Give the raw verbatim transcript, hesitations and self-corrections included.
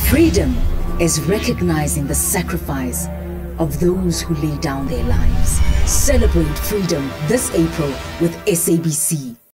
Freedom is recognizing the sacrifice of those who lay down their lives. Celebrate freedom this April with S A B C.